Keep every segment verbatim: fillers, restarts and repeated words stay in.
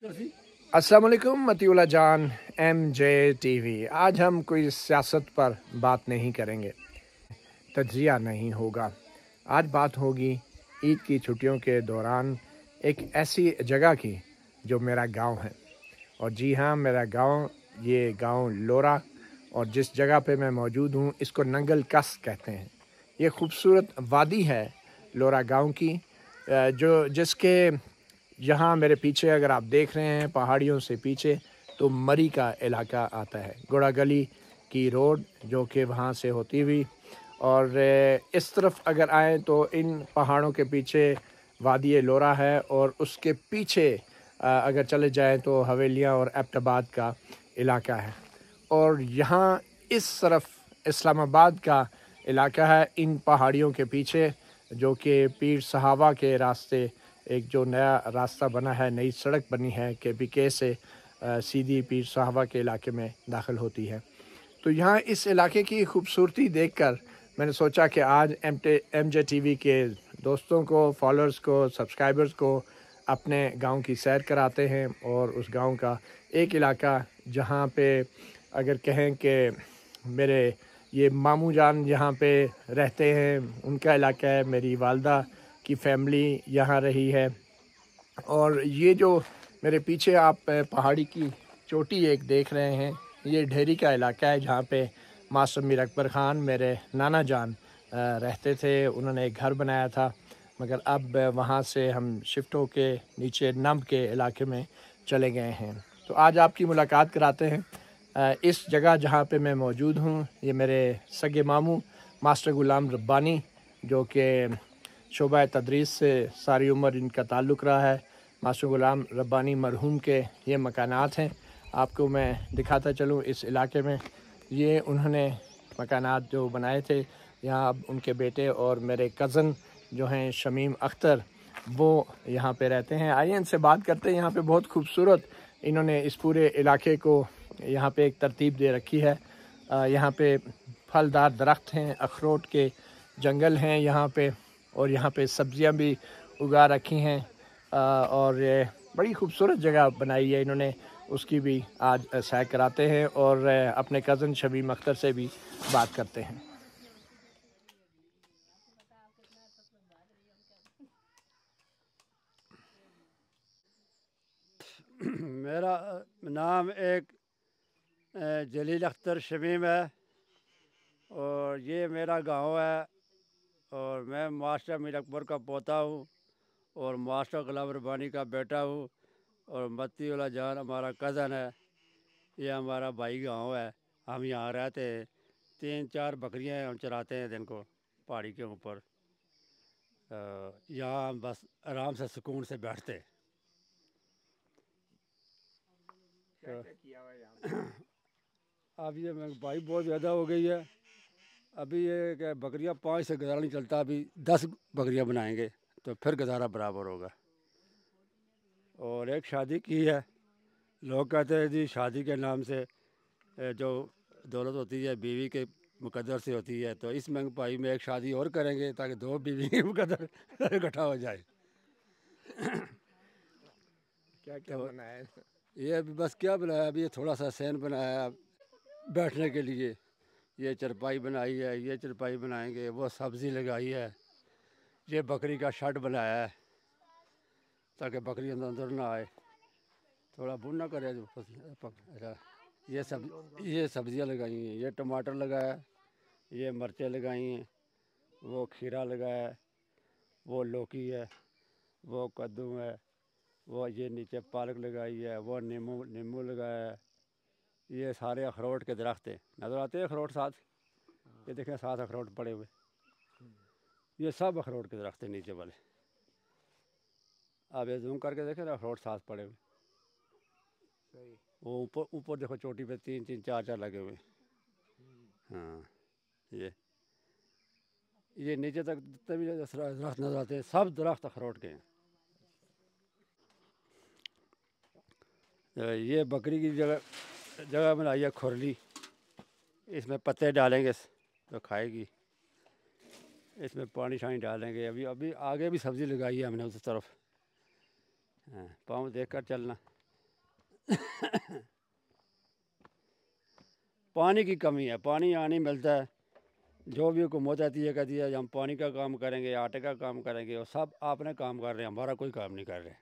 अस्सलाम वालेकुम मतीउल्लाह जान एम जे टी वी। आज हम कोई सियासत पर बात नहीं करेंगे, तज्जिया नहीं होगा। आज बात होगी ईद की छुट्टियों के दौरान एक ऐसी जगह की जो मेरा गांव है। और जी हाँ, मेरा गांव, ये गांव लोरा, और जिस जगह पे मैं मौजूद हूँ इसको नंगल कस कहते हैं। ये खूबसूरत वादी है लोरा गांव की, जो जिसके यहाँ मेरे पीछे अगर आप देख रहे हैं पहाड़ियों से पीछे, तो मरी का इलाका आता है, गुड़ा गली की रोड जो कि वहाँ से होती हुई, और इस तरफ अगर आएँ तो इन पहाड़ों के पीछे वादी लोरा है, और उसके पीछे अगर चले जाएं तो हवेलियाँ और एबटाबाद का इलाका है। और यहाँ इस तरफ इस्लामाबाद का इलाका है, इन पहाड़ियों के पीछे, जो कि पीर सहाबा के रास्ते, एक जो नया रास्ता बना है, नई सड़क बनी है के पी के से आ, सीधी पीर सहाबा के इलाके में दाखिल होती है। तो यहाँ इस इलाके की खूबसूरती देखकर मैंने सोचा कि आज एम टे एम जे टी वी के दोस्तों को, फॉलोअर्स को, सब्सक्राइबर्स को अपने गांव की सैर कराते हैं। और उस गांव का एक इलाका जहाँ पे अगर कहें कि मेरे ये मामू जान यहाँ पे रहते हैं, उनका इलाका है, मेरी वालदा की फैमिली यहाँ रही है। और ये जो मेरे पीछे आप पहाड़ी की चोटी एक देख रहे हैं, ये ढेरी का इलाका है जहाँ पे मास्टर मीर अकबर ख़ान, मेरे नाना जान रहते थे। उन्होंने एक घर बनाया था, मगर अब वहाँ से हम शिफ्ट होके नीचे नंब के इलाके में चले गए हैं। तो आज आपकी मुलाकात कराते हैं इस जगह जहाँ पे मैं मौजूद हूँ। ये मेरे सगे मामू मास्टर ग़ुलाम रब्बानी, जो कि शोबा तदरीस से सारी उम्र इनका ताल्लुक़ रहा है। मास्टर ग़ुलाम रब्बानी मरहूम के ये मकानात हैं, आपको मैं दिखाता चलूँ इस इलाके में। ये उन्होंने मकानात जो बनाए थे, यहाँ अब उनके बेटे और मेरे कज़न जो हैं शमीम अख्तर, वो यहाँ पे रहते हैं। आइए इनसे बात करते हैं। यहाँ पे बहुत खूबसूरत इन्होंने इस पूरे इलाके को यहाँ पे एक तरतीब दे रखी है। यहाँ पे फलदार दरख्त हैं, अखरोट के जंगल हैं यहाँ पे, और यहाँ पे सब्जियां भी उगा रखी हैं। और बड़ी खूबसूरत जगह बनाई है इन्होंने, उसकी भी आज सैर कराते हैं और अपने कज़न शमीम अख्तर से भी बात करते हैं। मेरा नाम एक जलील अख्तर शमीम है, और ये मेरा गांव है, और मैं मास्टर मीर अकबर का पोता हूँ और मास्टर ग़ुलाम रब्बानी का बेटा हूँ, और मतीउल्लाह जान हमारा कज़न है। ये हमारा भाई गांव है, हम यहाँ रहते हैं। तीन चार बकरियाँ हम चराते हैं दिन को पहाड़ी के ऊपर। यहाँ हम बस आराम से सुकून से बैठते। क्या क्या किया हुआ यहाँ? अब ये महंगाई बहुत ज़्यादा हो गई है। अभी ये क्या बकरियाँ पाँच से गुजारा नहीं चलता, अभी दस बकरियाँ बनाएंगे तो फिर गुजारा बराबर होगा। और एक शादी की है, लोग कहते हैं जी शादी के नाम से जो दौलत होती है बीवी के मुकद्दर से होती है, तो इस महंगाई में एक शादी और करेंगे ताकि दो बीवी के मुकद्दर इकट्ठा हो जाए। क्या क्या तो बनाया? ये अभी बस क्या बनाया, अभी ये थोड़ा सा सैन बनाया बैठने के लिए, ये चरपाई बनाई है, ये चरपाई बनाएंगे, वो सब्ज़ी लगाई है, ये बकरी का शेड बनाया है ताकि बकरी अंदर अंदर ना आए, थोड़ा बुन ना करे। ये सब ये सब्ज़ियाँ लगाई हैं, ये टमाटर लगाया, ये मिर्चें लगाई हैं, वो खीरा लगाया है, वो लौकी है, वो कद्दू है, वो ये नीचे पालक लगाई है, वो नींबू नींबू लगाया है। ये सारे अखरोट के दरख्त हैं, नज़र आते हैं अखरोट साथ, ये देखें साथ अखरोट पड़े हुए, ये सब अखरोट के दरख्त हैं नीचे वाले। आप ये जूम करके देखें ना, अखरोट साथ पड़े हुए। वो ऊपर ऊपर देखो चोटी पे तीन तीन चार चार लगे हुए। हाँ, ये ये नीचे तक जितने भी दरख्त नज़र आते हैं सब दरख्त अखरोट के हैं। ये बकरी की जगह जगह बनाई है खुरली, इसमें पत्ते डालेंगे तो खाएगी, इसमें पानी शानी डालेंगे। अभी अभी आगे भी सब्ज़ी लगाई है हमने उस तरफ। हाँ, पाँव देख कर चलना। पानी की कमी है, पानी यहाँ नहीं मिलता है। जो भी हुकूमत आती है कहती है हम पानी का काम करेंगे, आटे का काम करेंगे, और सब आपने काम कर रहे हैं, हमारा कोई काम नहीं कर रहे,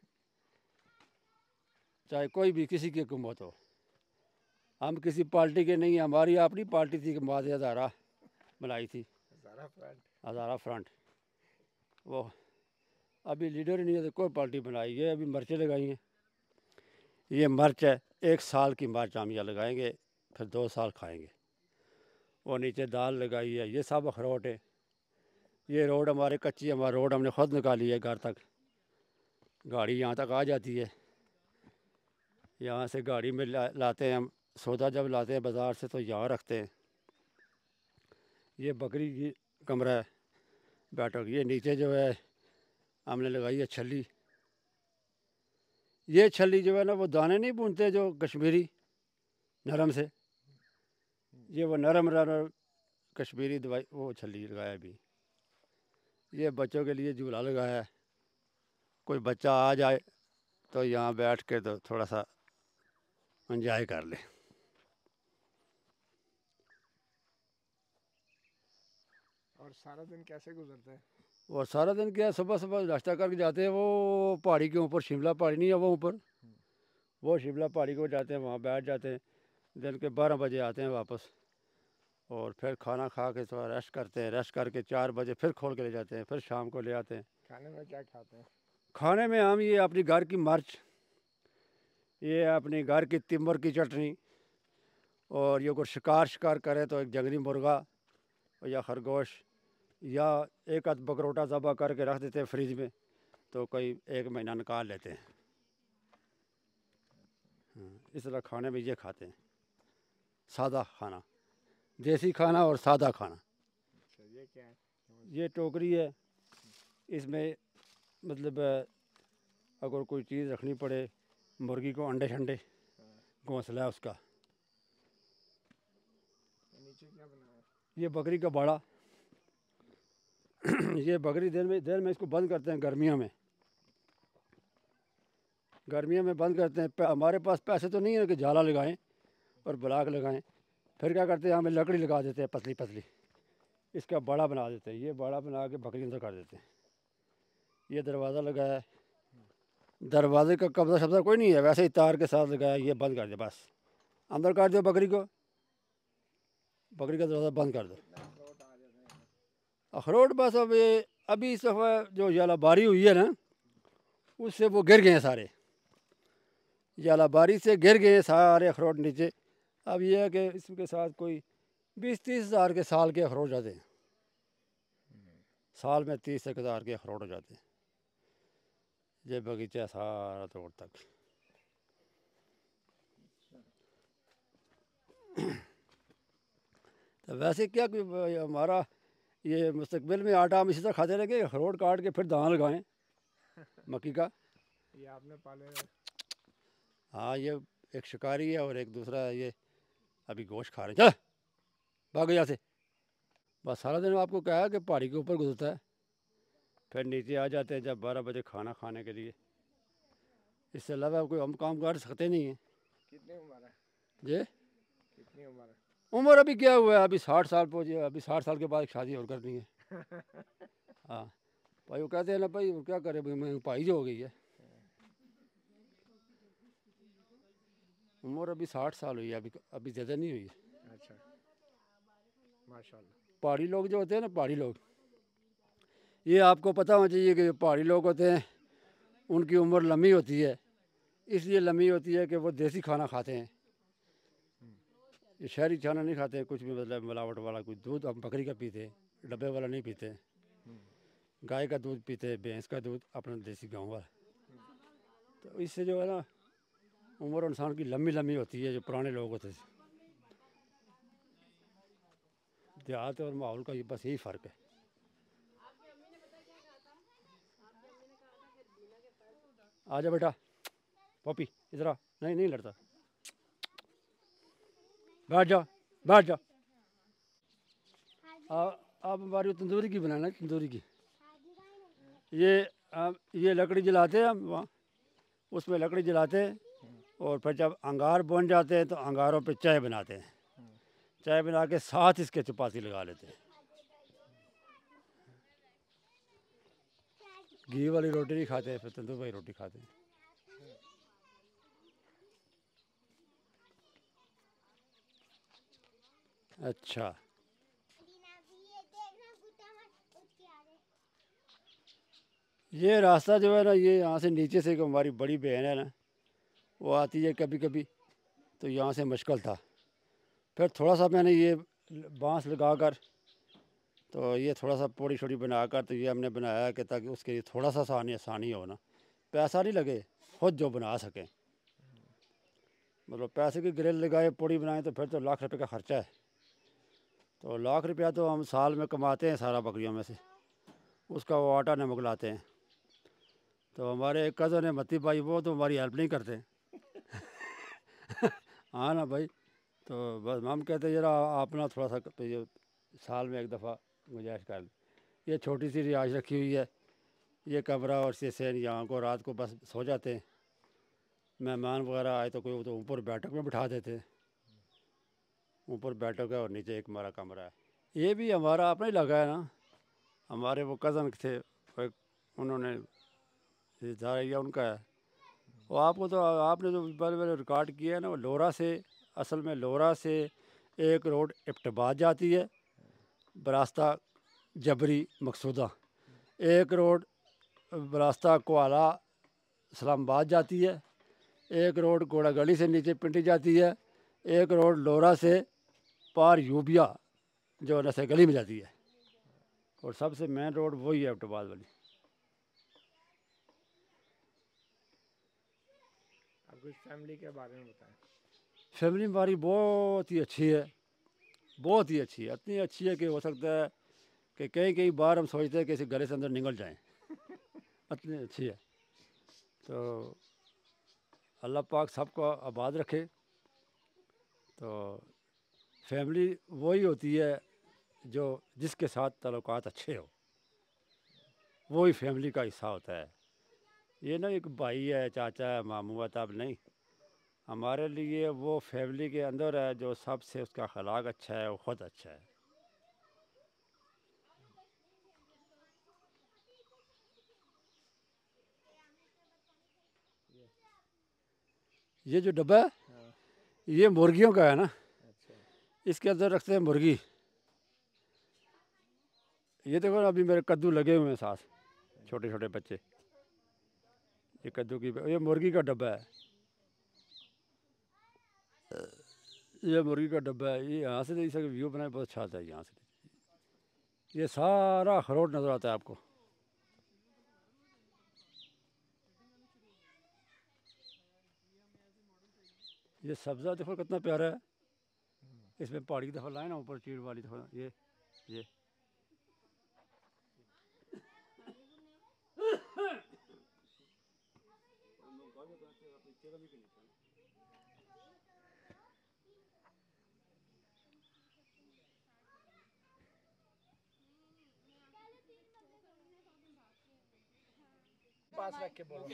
चाहे कोई भी किसी की हुकूमत हो। हम किसी पार्टी के नहीं, हमारी अपनी पार्टी थी, माद हज़ारा बनाई थी, हज़ारा फ्रंट। वो अभी लीडर ही नहीं है तो कोई पार्टी बनाई है, अभी मिर्चें लगाई हैं। ये मिर्च है, एक साल की मिर्च हम यहाँ लगाएंगे, फिर दो साल खाएंगे। वो नीचे दाल लगाई है, ये सब अखरोट है। ये रोड हमारे कच्ची, हमारा रोड हमने खुद निकाली है, घर तक गाड़ी यहाँ तक आ जाती है। यहाँ से गाड़ी में ला, लाते हैं हम, सौदा जब लाते हैं बाज़ार से तो यहाँ रखते हैं। ये बकरी की कमरा है बैठक। ये नीचे जो है हमने लगाई है छली। ये छली जो है ना, वो दाने नहीं भूनते जो कश्मीरी नरम से, ये वो नरम नरम कश्मीरी दवाई, वो छली लगाया अभी। ये बच्चों के लिए झूला लगाया है, कोई बच्चा आ जाए तो यहाँ बैठ के तो थोड़ा सा एंजॉय कर ले। और सारा दिन कैसे गुजरता है? और सारा दिन क्या, सुबह सुबह नाश्ता करके जाते हैं, वो पहाड़ी के ऊपर, शिमला पहाड़ी नहीं है वो ऊपर, वो शिमला पहाड़ी को जाते हैं, वहाँ बैठ जाते हैं। दिन के बारह बजे आते हैं वापस, और फिर खाना खा के थोड़ा रेस्ट करते हैं। रेस्ट करके चार बजे फिर खोल के ले जाते हैं, फिर शाम को ले आते हैं। खाने में क्या खाते हैं? खाने में हम ये अपनी घर की मिर्च, ये अपनी घर की तिम्बर की चटनी, और ये कोई शिकार शिकार करे तो एक जंगली मुर्गा या खरगोश, या एक आध बकरोटा ज़बा करके रख देते हैं फ्रिज में, तो कोई एक महीना निकाल लेते हैं। इस तरह खाने में ये खाते हैं, सादा खाना, देसी खाना और सादा खाना। ये क्या है? ये टोकरी है, इसमें मतलब अगर कोई चीज़ रखनी पड़े, मुर्गी को अंडे शंडे, घोंसला है उसका। नीचे क्या बना है? ये बकरी का बाड़ा। ये बकरी दिन में दिन में इसको बंद करते हैं गर्मियों में, गर्मियों में बंद करते हैं। हमारे पास पैसे तो नहीं है कि जाला लगाएं और ब्लॉक लगाएं, फिर क्या करते हैं, हमें लकड़ी लगा देते हैं पतली पतली, इसका बाड़ा बना देते हैं। ये बाड़ा बना के बकरी अंदर कर देते हैं। ये दरवाज़ा लगाया है, दरवाजे का कब्जा शब्जा कोई नहीं है, वैसे ही तार के साथ लगाया। ये बंद कर दे, बस अंदर कर दो बकरी को, बकरी का दरवाज़ा बंद कर दो। अखरोट बस अब ये अभी इस दफ़ा जो जालाबारी हुई है ना, उससे वो गिर गए हैं सारे, जालाबारी से गिर गए हैं सारे अखरोट नीचे। अब ये है कि इसके साथ कोई बीस तीस हज़ार के साल के अखरोट जाते हैं, साल में तीस एक हज़ार के अखरोट हो जाते हैं। ये बगीचा सारा तोड़ तक। तो वैसे क्या कोई हमारा ये मुस्तकबिल में आटा हम इसी तरह खाते रहेंगे, अखरोट काट के फिर दाना लगाएं मक्की का। ये आपने पाले? हाँ, ये एक शिकारी है और एक दूसरा ये अभी गोश्त खा रहे हैं। चल भागो यहाँ से। बस सारा दिन आपको क्या है कि पहाड़ी के ऊपर गुजरता है, फिर नीचे आ जाते हैं जब बारह बजे खाना खाने के लिए। इससे अलावा कोई हम काम कर सकते नहीं हैं। कितनी उम्र है जी? कितनी उम्र है? उम्र अभी क्या हुआ है, अभी साठ साल पहुँची है, अभी साठ साल के बाद शादी और करनी है। हाँ भाई, वो कहते हैं ना भाई, क्या करे भाई, मैं भाई जो हो गई है। उम्र अभी साठ साल हुई है, अभी अभी ज़्यादा नहीं हुई है। अच्छा, माशाल्लाह। पहाड़ी लोग जो होते हैं ना, पहाड़ी लोग, ये आपको पता होना चाहिए कि पहाड़ी लोग होते हैं उनकी उम्र लंबी होती है। इसलिए लंबी होती है कि वो देसी खाना खाते हैं, ये शहरी खाना नहीं खाते हैं, कुछ भी मतलब मिलावट वाला। कुछ दूध हम बकरी का पीते हैं, डब्बे वाला नहीं पीते हैं। गाय का दूध पीते हैं, भैंस का दूध अपना देसी गाँव वाला। तो इससे जो है ना, उम्र इंसान की लंबी लंबी होती है, जो पुराने लोग होते हैं। देहात और माहौल का ये बस यही फ़र्क है। आजा बेटा, पॉपी इधर आ। नहीं नहीं लड़ता, बैठ जा बैठ जा। आप हमारी तंदूरी की बनाना, तंदूरी की। ये आ, ये लकड़ी जलाते हैं हम वहाँ, उसमें लकड़ी जलाते हैं, और फिर जब अंगार बन जाते हैं तो अंगारों पे चाय बनाते हैं, चाय बना के साथ इसके चपाती लगा लेते हैं। घी वाली रोटी नहीं खाते हैं, फिर तंदूर वाली रोटी खाते हैं। अच्छा, ये रास्ता जो है ना, ये यहाँ से नीचे से हमारी बड़ी बहन है ना, वो आती है कभी कभी, तो यहाँ से मुश्किल था। फिर थोड़ा सा मैंने ये बांस लगा कर, तो ये थोड़ा सा पौड़ी छोड़ी बना कर, तो ये हमने बनाया कि ताकि उसके लिए थोड़ा सा आसानी आसानी हो ना, पैसा नहीं लगे, खुद जो बना सकें। मतलब पैसे की ग्रिल लगाए पौड़ी बनाए तो फिर तो लाख रुपए का खर्चा है। तो लाख रुपया तो हम साल में कमाते हैं सारा बकरियों में से, उसका वो आटा नमक लाते हैं। तो हमारे एक कज़न है मती भाई, वो तो हमारी हेल्प नहीं करते। हाँ ना भाई, तो बस हम कहते हैं जरा आप ना थोड़ा सा ये साल में एक दफ़ा गुंजाइश कर लें। ये छोटी सी रिहाइश रखी हुई है, ये कमरा और से सैन, यहाँ को रात को बस सो जाते हैं। मेहमान वगैरह आए तो कोई तो ऊपर बैठक में बिठा देते हैं, ऊपर बैठक है और नीचे एक हमारा कमरा है। ये भी हमारा अपना ही लगा है ना, हमारे वो कज़न थे, उन्होंने या उनका है। वो आपको तो आपने जो पहले पहले रिकॉर्ड किया है ना, वो लोरा से, असल में लोरा से एक रोड इब्टाबाद जाती है, बरास्ता जबरी मकसूदा, एक रोड बरास्ता कोआला इस्लामाबाद जाती है, एक रोड घोड़ा गली से नीचे पिंडी जाती है, एक रोड लोरा से पार यूबिया जो नशे गली में जाती है, और सबसे मेन रोड वही है इब्टाबाद वाली। आप कुछ फैमिली के बारे में बताएं। फैमिली हमारी बहुत ही अच्छी है, बहुत ही अच्छी है, इतनी अच्छी है कि हो सकता है कि कई कई बार हम सोचते हैं कि इसे गले से अंदर निकल जाएं, इतनी अच्छी है। तो अल्लाह पाक सबको आबाद रखे। तो फैमिली वही होती है जो जिसके साथ ताल्लुकात अच्छे हो, वही फैमिली का हिस्सा होता है। ये ना एक भाई है, चाचा है, मामू है, तब नहीं, हमारे लिए वो फैमिली के अंदर है जो सबसे उसका अखलाक अच्छा है, वो खुद अच्छा है। ये जो डब्बा है, ये मुर्गियों का है ना, इसके अंदर रखते हैं मुर्गी। ये देखो ना, अभी मेरे कद्दू लगे हुए हैं साथ, छोटे छोटे बच्चे। ये कद्दू की, ये मुर्गी का डब्बा है, ये मुर्गी का डब्बा है। ये यहाँ से इसका व्यू बनाए बहुत अच्छा आता है यहाँ से। ये सारा अखरोट नज़र आता है आपको। ये सब्ज़ा देखो कितना प्यारा है, इसमें पहाड़ी की दफ़ा लाए ना ऊपर चीड़ वाली दफ़ा, ये ये पास रख के बोलो।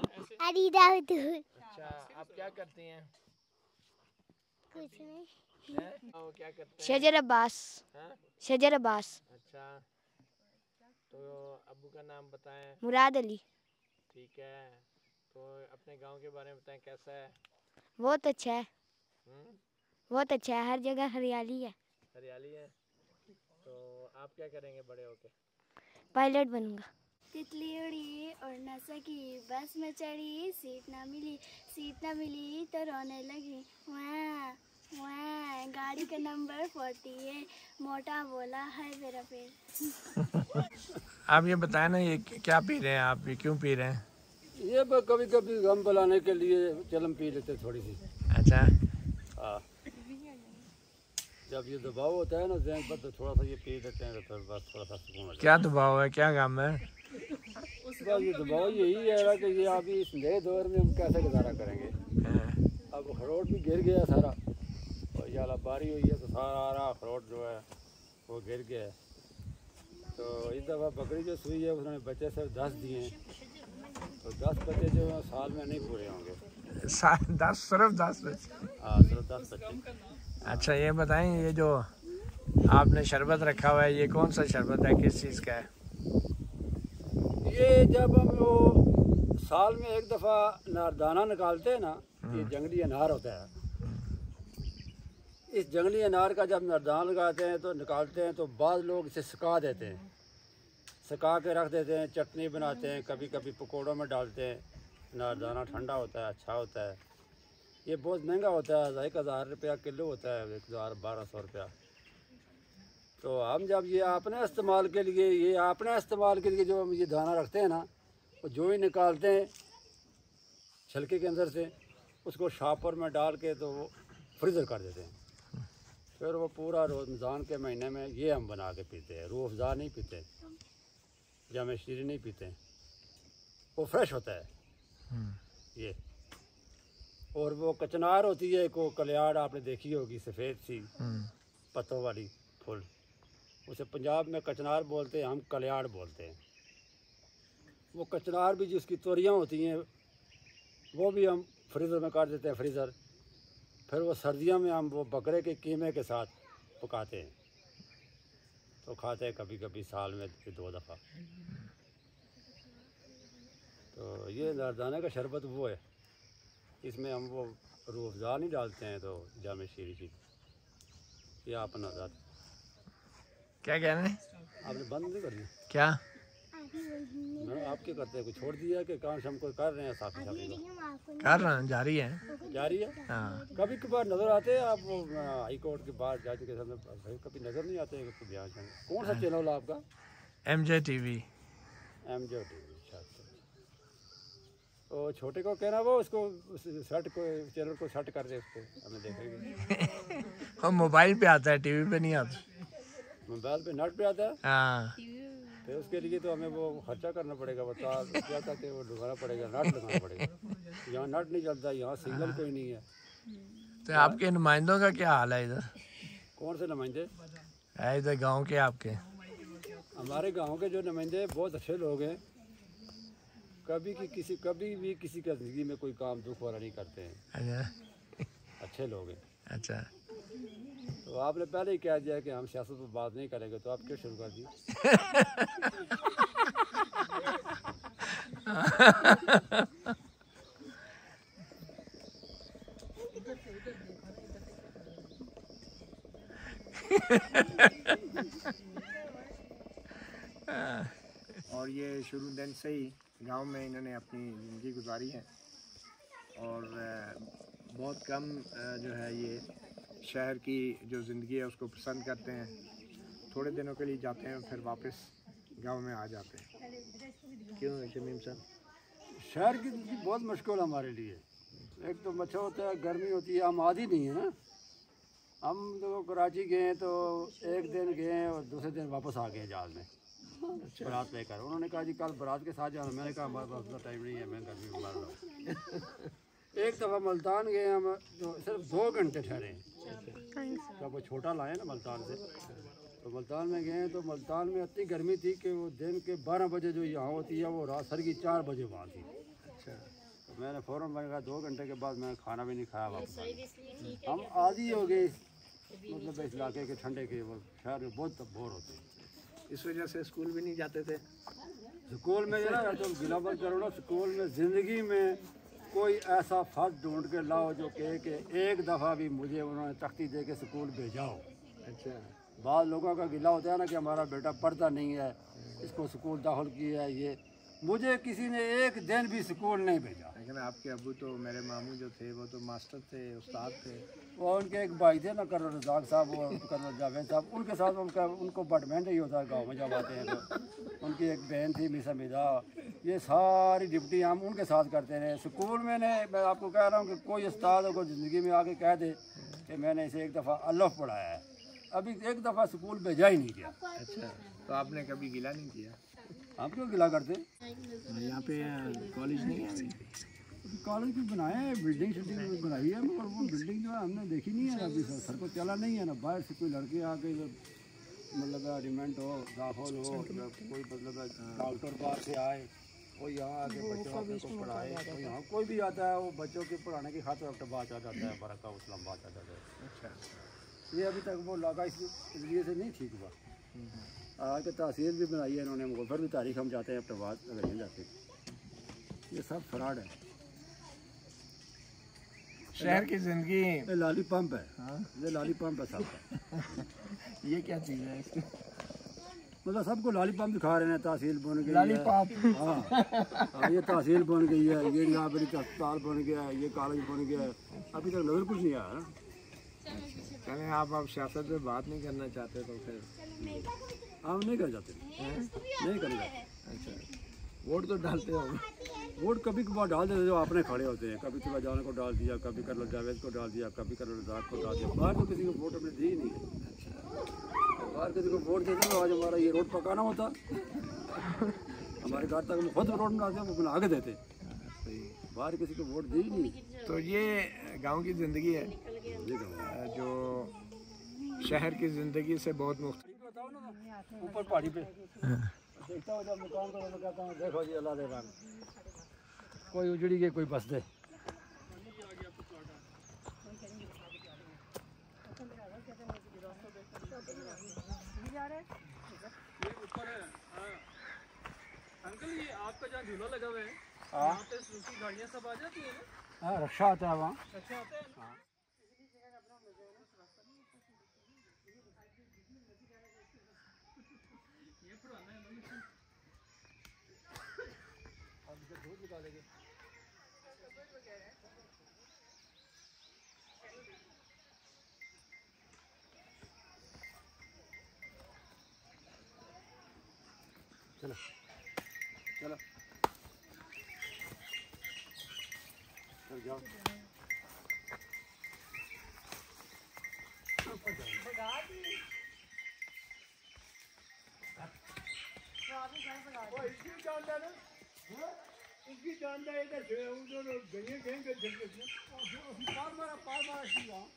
अच्छा, आप क्या करती हैं? कुछ नहीं। हैं? ओ, क्या करते हैं? शजर अब्बास। हाँ? शजर अब्बास। अच्छा, तो अब्बू का नाम बताएं। मुराद अली। ठीक है, तो अपने गांव के बारे में बताएं, कैसा है? बहुत अच्छा है। हुँ? बहुत अच्छा है, हर जगह हरियाली है। हरियाली है। तो आप क्या करेंगे बड़े होके? पायलट बनूंगा। तितली उड़ी और न सकी, बस में चढ़ी सीट ना मिली, सीट ना मिली तो रोने लगी, वाह वाह, गाड़ी का नंबर फोर्टी है, मोटा बोला है मेरा पेड़। आप ये बताएं ना, ये क्या पी रहे हैं आप, ये क्यों पी रहे हैं? ये कभी कभी गम बुलाने के लिए चलम पी लेते थोड़ी सी। अच्छा, हाँ, जब ये दबाव होता है ना जहन पर, तो थोड़ा सा ये पी लेते हैं, तो फिर बस थोड़ा सा सुकून हो जाता है। क्या दबाव है, क्या गम है? बस ये दबाव यही है कि ये अभी इस नए दौर में हम कैसे गुजारा करेंगे। अब अखरोट भी गिर गया सारा, और या बारी हुई है तो सारा अखरोट जो है वो गिर गया है। तो इस दफ़ा बकरी जो सुई है उसने बच्चे सिर्फ दस दिए हैं, तो तो दस बच्चे जो हैं साल में नहीं पूरे होंगे। दस सिर्फ दस बच्चे? हाँ सिर्फ दस बच्चे। अच्छा ये बताएं, ये जो आपने शरबत रखा हुआ है ये कौन सा शरबत है, किस चीज़ का है? ये जब हम वो साल में एक दफ़ा नारदाना निकालते हैं ना, ये जंगली अनार होता है। इस जंगली अनार का जब नारदाना लगाते हैं तो निकालते हैं तो बाद लोग इसे सुखा देते हैं, सुखा के रख देते हैं, चटनी बनाते हैं, कभी कभी पकौड़ों में डालते हैं। नारदाना ठंडा होता है, अच्छा होता है। ये बहुत महंगा होता है, एक हज़ार रुपया किलो होता है, एक हज़ार बारह सौ रुपया। तो हम जब ये अपने इस्तेमाल के लिए ये अपने इस्तेमाल के लिए जो हम ये दाना रखते हैं ना, वो जो ही निकालते हैं छिलके के अंदर से, उसको शापर में डाल के तो वो फ्रीज़र कर देते हैं। फिर वो पूरा रमज़ान के महीने में ये हम बना के पीते हैं। रूह अफ़ज़ा नहीं पीते, जाम शीरी नहीं पीते, वो फ्रेश होता है ये। और वो कचनार होती है, को कलियाड़ आपने देखी होगी, सफ़ेद सी पत्तों वाली फूल, उसे पंजाब में कचनार बोलते हैं, हम कलियाड़ बोलते हैं। वो कचनार भी जिसकी तोरियाँ होती हैं वो भी हम फ्रीज़र में काट देते हैं, फ्रीज़र। फिर वो सर्दियों में हम वो बकरे के कीमे के साथ पकाते हैं तो खाते हैं, कभी कभी साल में दो दफ़ा। तो ये नारदाने का शरबत वो है, इसमें हम वो रूह अफ़ज़ा नहीं डालते हैं, तो जाम शीरी की ये अपना ज़ात। क्या कह रहे हैं? आपने बंद नहीं कर दिया क्या? मैं आप क्या करते हैं, कुछ छोड़ दिया कि काम शाम को कर रहे हैं? साथ साथी कर रहे हैं, जारी है। जारी है। हाँ। कभी कभार नज़र आते हैं आप, वो हाई कोर्ट के बाहर जज के सामने कभी नज़र नहीं आते हैं। ध्यान से कौन सा चैनल है आपका? M J T V. M J T V. अच्छा तो छोटे को कहना वो उसको शर्ट को चैनल को शर्ट कर दे, उसको हमें देखेंगे। और मोबाइल पे आता है, टीवी पे नहीं आता। मोबाइल पे नेट पे आता है। हाँ। तो उसके लिए तो हमें वो खर्चा करना पड़ेगा, बता क्या कहते हैं, वो लगाना पड़ेगा, नट लगाना पड़ेगा। यहाँ नट नहीं चलता, यहाँ सिग्नल कोई नहीं है। तो आपके नुमाइंदों का क्या हाल है इधर? कौन से नुमाइंदे है इधर गांव के आपके? हमारे गांव के जो नुमाइंदे बहुत अच्छे लोग हैं। कभी की किसी कभी भी किसी का ज़िंदगी में कोई काम दुख वाला नहीं करते हैं। अच्छा। अच्छे लोग हैं। अच्छा। तो आपने पहले ही कह दिया कि हम सियासत पर बात नहीं करेंगे, तो आप क्यों शुरू कर दिए? और ये शुरू दिन से ही गांव में इन्होंने अपनी ज़िंदगी गुजारी है और बहुत कम जो है ये शहर की जो ज़िंदगी है उसको पसंद करते हैं। थोड़े दिनों के लिए जाते हैं फिर वापस गांव में आ जाते हैं। क्यों शमीम साहब? शहर की ज़िंदगी बहुत मुश्किल हमारे लिए। एक तो मच्छर होता है, गर्मी होती है, हम आदी नहीं है ना। हम तो कराची गए तो एक दिन गए और दूसरे दिन वापस आ गए जहाज़ में बारात लेकर। उन्होंने कहा जी कल बारात के साथ जाना। मैंने कहा हमारे पास उतना टाइम नहीं है, मैं गर्मी में मर रहा हूँ। एक दफ़ा मुल्तान गए हम, तो सिर्फ दो घंटे ठहरे। जब वो छोटा लाए ना मुल्तान से, तो मुल्तान में गए तो मुल्तान में इतनी गर्मी थी कि वो दिन के बारह बजे जो यहाँ होती है वो रात सर की चार बजे वहाँ थी। अच्छा। तो मैंने फ़ौरन मैंने कहा दो घंटे के बाद मैंने खाना भी नहीं खाया, वापस हम आदी हो गए मतलब इस इलाके के ठंडे के। वो शहर में बहुत बोर होते हैं, इस वजह से स्कूल भी नहीं जाते थे। स्कूल में जो ना तो गिलावल करो ना, स्कूल में ज़िंदगी में कोई ऐसा फर्द ढूंढ के लाओ जो कहे कि एक दफ़ा भी मुझे उन्होंने तख्ती दे के स्कूल भेजाओ। अच्छा। बाद लोगों का गिला होता है ना कि हमारा बेटा पढ़ता नहीं है, इसको स्कूल दाखिल किया है। ये मुझे किसी ने एक दिन भी स्कूल नहीं भेजा। लेकिन आपके अब्बू तो, मेरे मामू जो थे वो तो मास्टर थे, उस्ताद थे। वो उनके एक भाई थे ना कर्नल रज़ाक साहब और कर्नल जावेद साहब, उनके साथ उनका उनको बैडमिंटन ही होता है गाँव में जब आते हैं तो। उनकी एक बहन थी मिसा मिदा, ये सारी ड्यूटी हम उनके साथ करते रहे। स्कूल में ने मैं आपको कह रहा हूँ कि कोई उस्ताद को ज़िंदगी में आके कह दे कि मैंने इसे एक दफ़ा अल्लाह पढ़ाया है, अभी एक दफ़ा स्कूल भेजा ही नहीं गया। अच्छा। तो आपने कभी गिला नहीं किया? हम क्यों गिला करते? यहाँ पे कॉलेज नहीं है? कॉलेज भी बनाए हैं, बिल्डिंग शिल्डिंग बनाई है, और वो बिल्डिंग जो है हमने देखी नहीं है अभी। सर को चला नहीं है ना, बाहर से कोई लड़के आके मतलब एडमिट हो, दाखिल हो, कोई मतलब डॉक्टर बाहर से आए वो यहाँ आके बच्चों अपने को पढ़ाए, वो यहाँ कोई भी आता है वो बच्चों के पढ़ाने की खातिर अपने बात आ जाता है, बरका उस्लाम बात आ जाता है। अच्छा, ये अभी तक वो लगा इस लिए से नहीं ठीक हुआ। आज के तहसील भी बनाई है इन्होंने, मुगफर भी तारीख हम जाते हैं अपने बात अगर नहीं जाते, ये सब फ्रॉड है। शहर की जिंदगी ये लाली पंप है। हाँ, ये लाली पंप है सब। ये क्या चीज़ है इसकी? मतलब सबको लाली पंप दिखा रहे हैं, तहसील बन गई लाली है। पाप। हाँ, हाँ, ये तहसील बन गई है, ये यहाँ पर अस्पताल बन गया है, ये कॉलेज बन गया है, अभी तक नजर कुछ नहीं आया ना। चलें, आप अब सियासत पे बात नहीं करना चाहते तो फिर हम नहीं कर जाते, नहीं कर जाते। अच्छा, वोट तो डालते हो? वोट कभी कभार डाल देते जो आपने खड़े होते हैं, कभी तुला जाने को डाल दिया, कभी कर्नल जावेद को डाल दिया, कभी कर्नल रजाक को डाल दिया। बाहर तो किसी को वोट हमने दी ही नहीं है। बाहर किसी को वोट देते तो आज हमारा ये रोड पकाना होता, हमारे घर तक हम खुद रोड बनाते वो बना के देते। बाहर किसी को वोट दी ही नहीं। तो ये गांव की ज़िंदगी है जो शहर की ज़िंदगी से बहुत मुख्तलिफ। ऊपर पहाड़ी पे देखता हूँ जब मकान को मैं कहता हूँ देखो जी अल्लाह दे रहा है, कोई उजड़ी के कोई बस दे। अंकल ये आपका जहाँ झूला लगा हुआ है, हाँ, यहाँ पे सूखी गाड़ियाँ सब आ जाती है ना? हाँ, रक्षा आता है वहाँ। अच्छा आता है ना? हाँ। ये पुराना है ना? अब इसे दूध निकालेंगे। चलो चलो चल जाओ। इसकी जानता है इधर से हम जो गए गए के जल के पार मारा पार मारा की वहाँ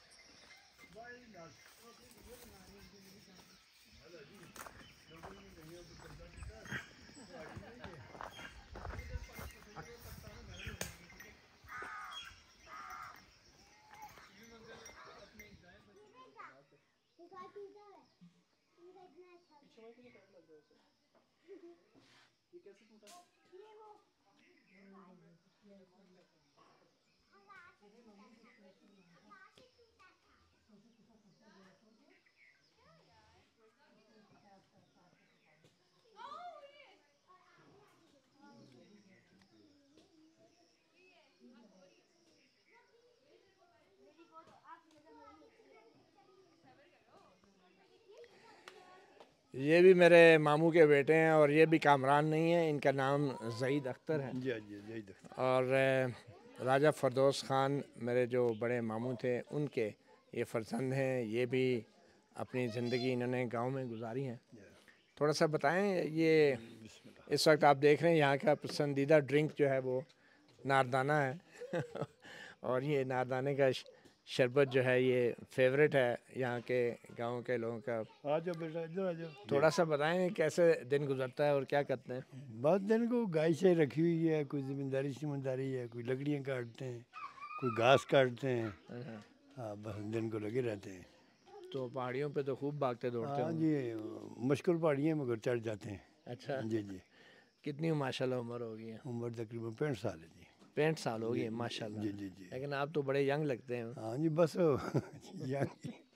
ये भी मेरे मामू के बेटे हैं और ये भी कामरान नहीं है, इनका नाम ज़ईद अख्तर है। जी जी जी। और अ, राजा फरदौस ख़ान मेरे जो बड़े मामू थे उनके ये फर्जंद हैं। ये भी अपनी ज़िंदगी इन्होंने गांव में गुजारी है। थोड़ा सा बताएं, ये इस वक्त आप देख रहे हैं यहाँ का पसंदीदा ड्रिंक जो है वो नारदाना है और ये नारदाने का शरबत जो है ये फेवरेट है यहाँ के गांव के लोगों का। आ जाओ बेटा, इधर आ जाओ। थोड़ा सा बताएं कैसे दिन गुजरता है और क्या करते हैं? बस दिन को गाय से रखी हुई है, कोई जिम्मेदारी जिम्मेदारी है, कोई लकड़ियाँ काटते हैं, कोई घास काटते हैं। हाँ, बस दिन को लगे रहते हैं। तो पहाड़ियों पे तो खूब भागते दौड़ते हाँ हो? जी, मुश्किल पहाड़ियाँ मगर चढ़ जाते हैं। अच्छा जी जी। कितनी माशाल्लाह उम्र हो गई है? उम्र तकरीबन पैंठ साल है जी। पैंठ साल हो गई है माशाल्लाह। जी जी जी। लेकिन आप तो बड़े यंग लगते हैं। हाँ जी, बस यहाँ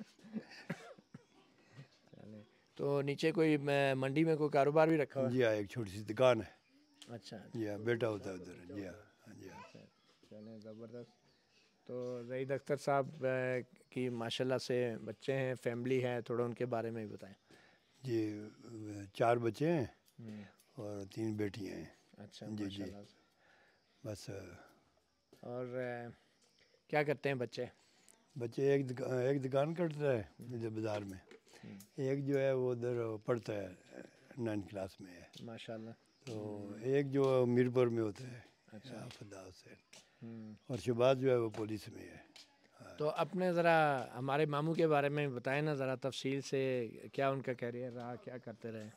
तो नीचे कोई म- मंडी में कोई कारोबार भी रखा हुआ है? जी हाँ, एक छोटी सी दुकान है। अच्छा जी हाँ, बेटा होता है उधर। जी हाँ, हाँ जी हाँ। चलें, ज़बरदस्त। तो ज़ईद अख्तर साहब अ, की माशाल्लाह से बच्चे हैं, फैमिली है, थोड़ा उनके बारे में भी बताएं। जी, चार बच्चे हैं और तीन बेटियाँ हैं। अच्छा जी, जी। माशाल्लाह से। बस और अ, क्या करते हैं बच्चे? बच्चे एक दुकान एक दुकान करता है इधर बाज़ार में, एक जो है वो उधर पढ़ता है, नाइन क्लास में है। माशाल्लाह। तो एक जो मीरपुर में होता है, अच्छा। फदा हुसैन, और शहबाज जो है वो पुलिस में है। तो अपने ज़रा हमारे मामू के बारे में बताएं ना ज़रा तफसील से, क्या उनका कैरियर रहा, क्या करते रहे?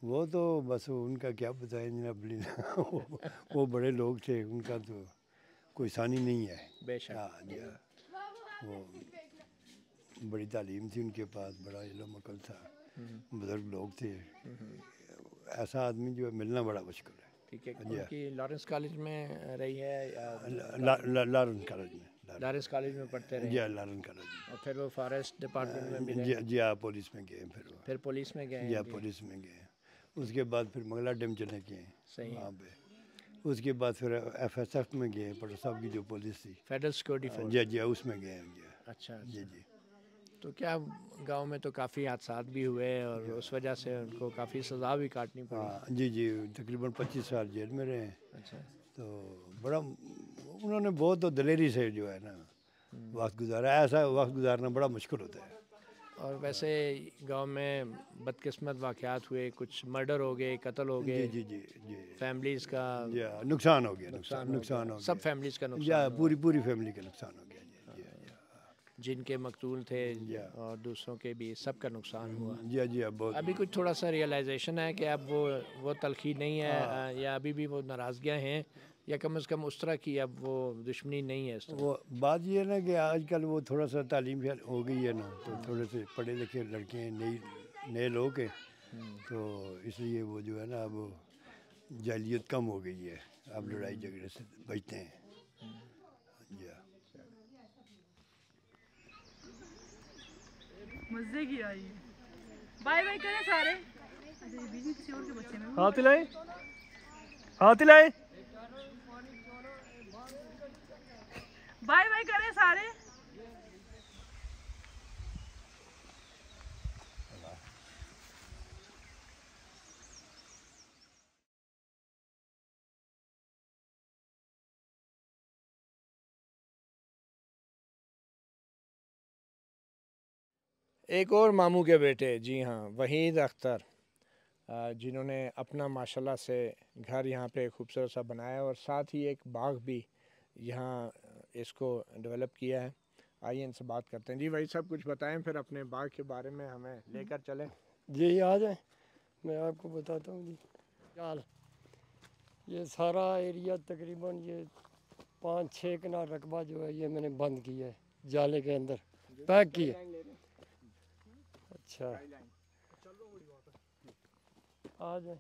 वो तो बस उनका क्या बताएं जनाब अली वो, वो बड़े लोग थे, उनका तो कोई सानी नहीं है। बेशक। हाँ जी हाँ, वो बड़ी तालीम थी उनके पास, बड़ा इल्म अकल था, बुजुर्ग लोग थे। ऐसा आदमी जो है मिलना बड़ा मुश्किल है। ठीक है, जी हाँ। उनकी लॉरेंस कॉलेज में रही है या ला- ला- लारन कॉलेज में, लारन- लॉरेंस कॉलेज में पढ़ते रहे? जी हाँ, लारन कॉलेज में। और फिर वो फॉरेस्ट डिपार्टमेंट में भी जी रहे? जी हाँ, पुलिस में गए फिर वो। फिर पुलिस में गए जी हाँ, हैं जी। पुलिस में गए। उसके बाद फिर मंगला डैम चले गए सही है। वहाँ पे। उसके बाद फिर एफ एस एफ में गए, पटो साहब की जो पुलिस थी। Federal security force. जी जी हाँ, उसमें गए हैं जी। अच्छा जी अच्छा। जी तो क्या गांव में तो काफ़ी हादसात भी हुए और उस वजह से उनको काफ़ी सज़ा भी काटनी पड़ी? हाँ जी जी, तकरीबन पच्चीस साल जेल में रहे हैं। अच्छा। तो बड़ा उन्होंने बहुत तो दिलेरी से जो है ना वक्त गुजारा। ऐसा वक्त गुजारना बड़ा मुश्किल होता है। और वैसे गांव में बदकिस्मत वाक़यात हुए, कुछ मर्डर हो गए, कत्ल हो गए, जी जी जी जी फैमिलीज़ का जी हाँ, नुकसान हो गया, नुकसान हो नुकसान गया, हो सब गया। फैमिलीज़ का या नुकसान हुआ। पूरी पूरी फैमिली का नुकसान हो गया। जी जी जिनके मकतूल थे या। और दूसरों के भी सबका नुकसान हुआ। जी हाँ, जी हाँ, बहुत। अभी कुछ थोड़ा सा रियलाइजेशन है कि अब वो वो तलखी नहीं है, अ, या अभी भी वो नाराज़गियाँ हैं, या कम से कम उस तरह की अब वो दुश्मनी नहीं है इस तरह? वो बात ये है ना कि आजकल वो थोड़ा सा तालीम हो गई है ना, तो थोड़े से पढ़े लिखे लड़के हैं, नई नए लोग हैं, तो इसलिए वो जो है ना अब जालियत कम हो गई है, अब लड़ाई झगड़े से बचते हैं। जी हाँ। मजे की आई। बाय बाय करें सारे। बीच में किसी और के बच्चे में हाथ हिलाए, हाथ हिलाए, बाय बाय करें सारे। एक और मामू के बेटे, जी हाँ, वहीद अख्तर, अ, जिन्होंने अपना माशाल्लाह से घर यहाँ पे खूबसूरत सा बनाया और साथ ही एक बाग भी यहाँ इसको डेवलप किया है। आइए इनसे बात करते हैं। जी भाई साहब, कुछ बताएं फिर अपने बाग के बारे में, हमें लेकर चलें। जी आ जाए, मैं आपको बताता हूँ जी। चाल ये सारा एरिया तकरीबन ये पाँच छः कनाल रकबा जो है ये मैंने बंद किया है, जाले के अंदर पैक किया। अच्छा आ जाए।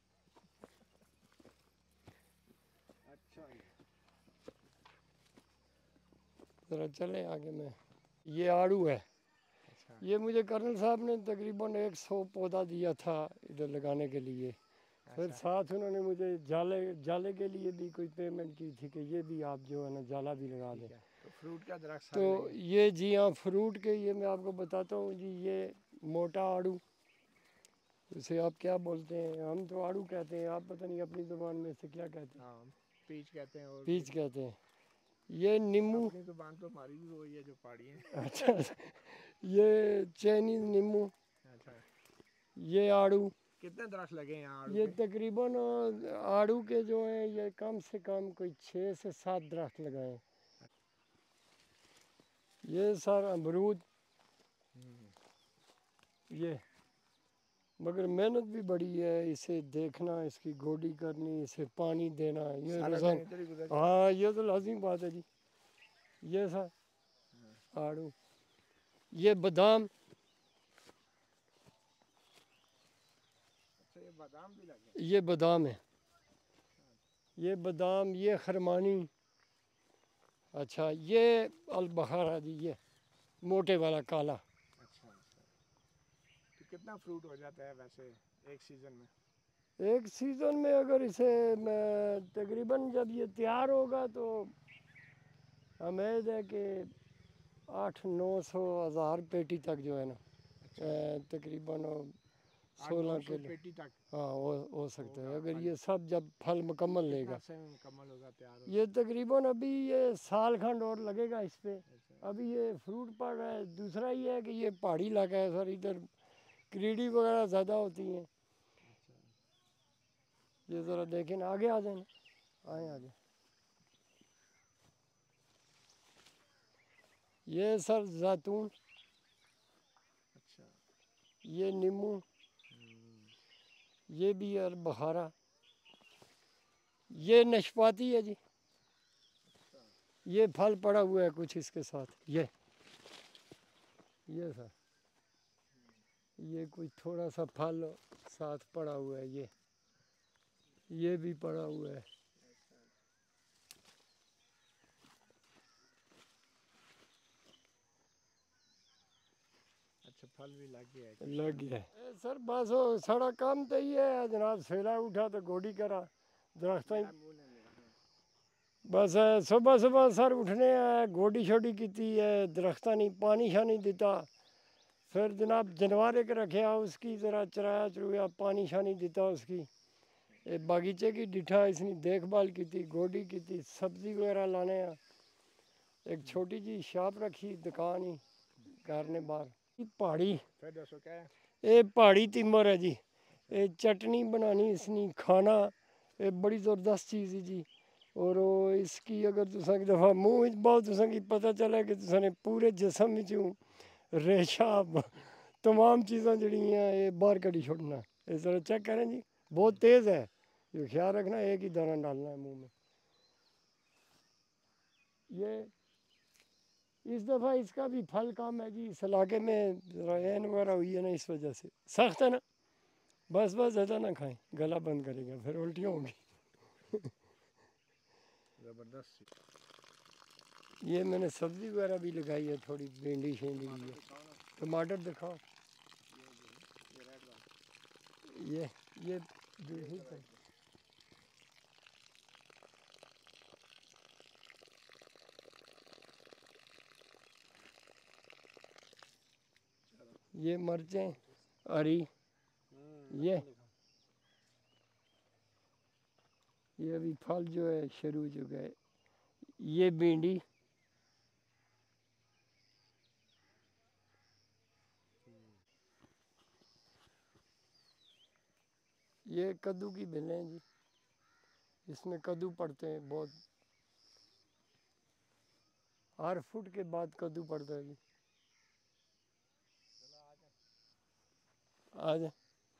ज़रा चले आगे में। ये आड़ू है, ये मुझे कर्नल साहब ने तकरीबन एक सौ पौधा दिया था इधर लगाने के लिए। फिर साथ उन्होंने मुझे जाले जाले के लिए भी कोई पेमेंट की थी कि ये भी आप जो है ना जाला भी लगा दें। तो फ्रूट का दरख्त तो ये जी हाँ, फ्रूट के ये मैं आपको बताता हूँ जी। ये मोटा आड़ू, इसे आप क्या बोलते हैं? हम तो आड़ू कहते हैं, आप पता नहीं अपनी ज़ुबान में इसे क्या कहते हैं? हाँ, पीच कहते हैं। और पीच कहते हैं। ये नींबू। अपनी ज़ुबान तो हमारी भी वही है जो पहाड़ी है। अच्छा, ये चाइनीज़ नींबू। अच्छा, ये आड़ू। कितने दरख्त लगे हैं यहाँ आड़ू ये के? तकरीबन आड़ू के जो हैं ये कम से कम कोई छः से सात दरख्त लगाए हैं। ये सर अमरूद, ये मगर मेहनत भी बड़ी है, इसे देखना, इसकी गोडी करनी, इसे पानी देना, ये सारा रोज़ाना। दिन इधर ही गुजर जाता हाँ, ये तो लाजिम बात है जी। ये सर आड़ू, ये बादाम, है। अच्छा, ये बादाम भी लगे? ये बादाम है, ये बादाम, ये खरमानी। अच्छा, ये अलबखारा जी, ये मोटे वाला काला। अच्छा अच्छा। तो कितना फ्रूट हो जाता है वैसे एक सीज़न में? एक सीज़न में अगर इसे मैं तकरीबन जब ये तैयार होगा तो उम्मीद है कि आठ नौ सौ हज़ार पेटी तक जो है ना, अ, तकरीबन सोलह आठ नौ सौ किलो। पेटी तक हाँ, हो हो सकता है अगर ये सब जब फल मुकम्मल कितना लेगा। से मुकम्मल होगा, तैयार होगा? ये तकरीबन अभी ये साल खंड और लगेगा इस पे। अभी ये फ्रूट पड़ रहा है। दूसरा ये है कि ये पहाड़ी इलाका है सर, इधर कीड़ी वगैरह ज़्यादा होती हैं। ये ज़रा देखें, आगे आ जाए ना, आए आगे। ये सर जैतून, अच्छा। ये नींबू, ये भी है बखारा, ये नाशपाती है जी, ये फल पड़ा हुआ है कुछ इसके साथ, ये ये सर ये कुछ थोड़ा सा फल साथ पड़ा हुआ है, ये ये भी पड़ा हुआ है। अच्छा फल भी लग गया है? लग गया है सर, बस वो सारा काम तो ये है जनाब, सवेला उठा तो गोडी करा दरख्त, बस सुबह सुबह सर उठने गोडी छोडी की है, दरख्ता नहीं पानी शानी दिता, फिर जनाब जानवर एक रखे उसकी ज़रा चराया चुराया पानी शानी दिता उसकी, एक बागीचे की डिठा इसने देखभाल की थी, गोडी की थी, सब्जी वगैरह लाने, एक छोटी जी शॉप रखी दुकान ही घर ने बाहर। पहाड़ी ये पहाड़ी तिमर है जी, ये चटनी बनानी इसने खाना, ये बड़ी ज़बरदस्त चीज़ है जी, और इसकी अगर तुसा एक दफ़ा मुँह बहुत तुसा की पता चला कि तुसा ने पूरे जिसम में रेशा तमाम चीज़ां जड़ियाँ ये बाहर कड़ी छोड़ना, इस तरह चेक करें जी, बहुत तेज़ है, ये ख्याल रखना एक ही दाना डालना है मुँह में। ये इस दफ़ा इसका भी फल कम है जी, इस इलाके में रैन वगैरह हुई है ना, इस वजह से सख्त है ना, बस बस ज़्यादा ना खाएं, गला बंद करेगा फिर उल्टियाँ होंगी। ज़बरदस्त। ये मैंने सब्ज़ी वगैरह भी लगाई है, थोड़ी भिंडी शेंडी भी है, टमाटर दिखाओ, ये ये दूसरी ये मिर्चें हरी, ये ये अभी फल जो है शुरू हो चुका है, ये भिंडी, ये कद्दू की बेलें हैं जी, इसमें कद्दू पड़ते हैं बहुत, हर फुट के बाद कद्दू पड़ता है जी। आ जाए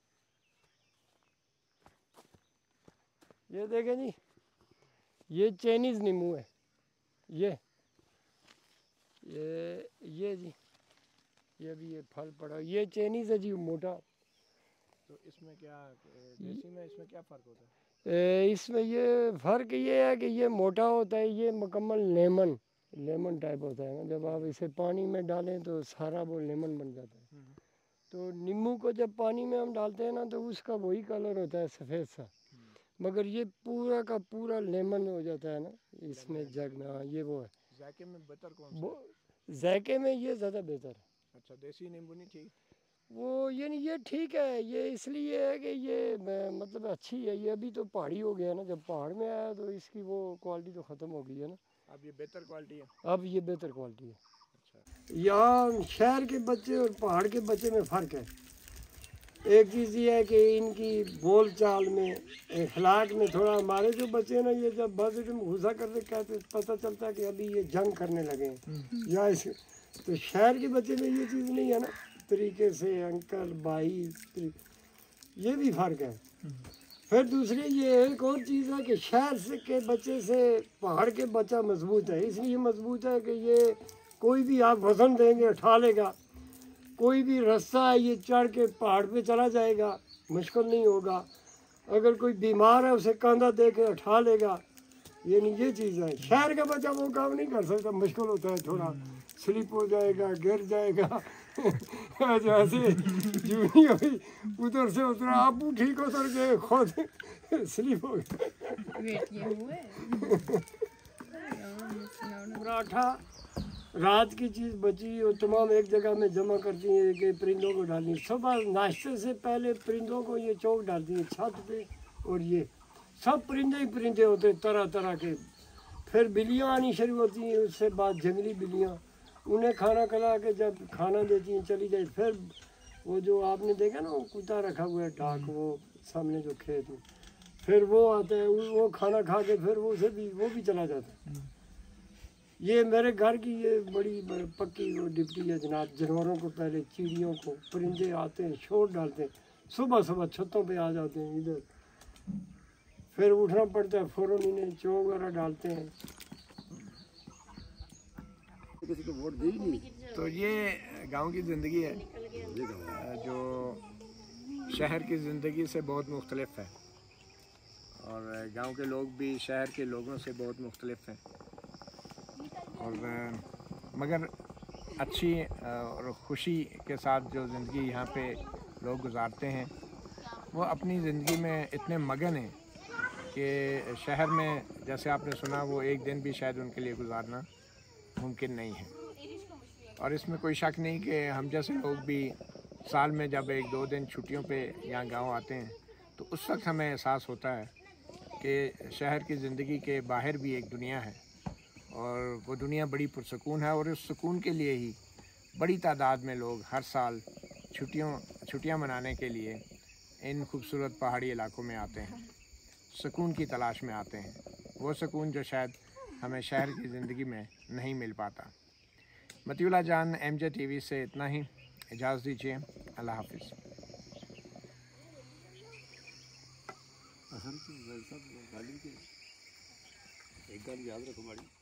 ये देखें जी, ये चाइनीज़ नींबू है, ये ये ये जी, ये भी ये फल पड़ा, ये चाइनीज़ है जी मोटा। तो इसमें क्या देसी में इसमें क्या फ़र्क होता है? ए, इसमें ये फ़र्क ये है कि ये मोटा होता है, ये मुकम्मल लेमन लेमन टाइप होता है ना, जब आप इसे पानी में डालें तो सारा वो लेमन बन जाता है। तो नींबू को जब पानी में हम डालते हैं ना तो उसका वही कलर होता है सफ़ेद सा, मगर ये पूरा का पूरा लेमन हो जाता है ना इसमें जग में। हाँ ये वो है। जायके में बेहतर कौन सा? जायके में ये ज़्यादा बेहतर है। अच्छा देसी नींबू नहीं ठीक? वो ये नहीं, ये ठीक है, ये इसलिए है कि ये मतलब अच्छी है, ये अभी तो पहाड़ी हो गया ना, जब पहाड़ में आया तो इसकी वो क्वालिटी तो ख़त्म हो गई है ना, अब ये बेहतर क्वालिटी है। अब ये बेहतर क्वालिटी है। अच्छा यहाँ शहर के बच्चे और पहाड़ के बच्चे में फ़र्क है। एक चीज़ ये है कि इनकी बोल चाल में अखलाक में थोड़ा, हमारे जो बच्चे हैं ना ये जब बस में घुसा करते कहते पता चलता है कि अभी ये जंग करने लगे हैं या इस, तो शहर के बच्चे में ये चीज़ नहीं है ना, तरीके से अंकल भाई, ये भी फ़र्क है। फिर दूसरी ये एक और चीज़ है कि शहर से के बच्चे से पहाड़ के बच्चा मजबूत है, इसलिए मजबूत है कि ये कोई भी आप वज़न देंगे उठा लेगा, कोई भी रास्ता है ये चढ़ के पहाड़ पे चला जाएगा, मुश्किल नहीं होगा। अगर कोई बीमार है उसे कंधा दे के उठा लेगा, ये नहीं, ये चीज़ है। शहर का बच्चा वो काम नहीं कर सकता, मुश्किल होता है, थोड़ा स्लिप हो जाएगा, गिर जाएगा जैसे जूनी हुई उधर से उतरा, आप ठीक उतर गए, खुद स्लिप हो गए। पराठा रात की चीज़ बची और तमाम एक जगह में जमा करती हैं कि परिंदों को डालनी, सुबह नाश्ते से पहले परिंदों को ये चौक डालती हैं छत पे, और ये सब परिंदे ही परिंदे होते हैं तरह तरह के। फिर बिल्लियाँ आनी शुरू होती हैं, उससे बाद जंगली बिल्लियाँ, उन्हें खाना खिला के जब खाना देती हैं चली जाए। फिर वो जो आपने देखा ना वो कुत्ता रखा हुआ है ढाक, वो सामने जो खेत में, फिर वो आता है, वो खाना खा के फिर वो उसे भी वो भी चला जाता है। ये मेरे घर की ये बड़ी पक्की वो डिप्टी है जनाब। जानवरों को पहले चिड़ियों को, परिंदे आते हैं शोर डालते हैं, सुबह सुबह छतों पे आ जाते हैं इधर, फिर उठना पड़ता है, फ़ौरन इन्हें चो वगैरह डालते हैं। किसी को वोट दी नहीं। तो ये गांव की ज़िंदगी है जो शहर की ज़िंदगी से बहुत मुख्तलिफ है, और गांव के लोग भी शहर के लोगों से बहुत मुख्तलिफ हैं, और मगर अच्छी और ख़ुशी के साथ जो ज़िंदगी यहाँ पे लोग गुजारते हैं वो अपनी ज़िंदगी में इतने मगन हैं कि शहर में जैसे आपने सुना वो एक दिन भी शायद उनके लिए गुजारना मुमकिन नहीं है। और इसमें कोई शक नहीं कि हम जैसे लोग भी साल में जब एक दो दिन छुट्टियों पे यहाँ गांव आते हैं तो उस वक्त हमें एहसास होता है कि शहर की ज़िंदगी के बाहर भी एक दुनिया है, और वो दुनिया बड़ी पुरसकून है, और उस सुकून के लिए ही बड़ी तादाद में लोग हर साल छुट्टियों छुट्टियाँ मनाने के लिए इन खूबसूरत पहाड़ी इलाकों में आते हैं, सुकून की तलाश में आते हैं, वो सुकून जो शायद हमें शहर की ज़िंदगी में नहीं मिल पाता। मतीउल्लाह जान एम जे टी वी से इतना ही, इजाज़त दीजिए, अल्लाह हाफिज़। एक गाली याद रखो हमारी।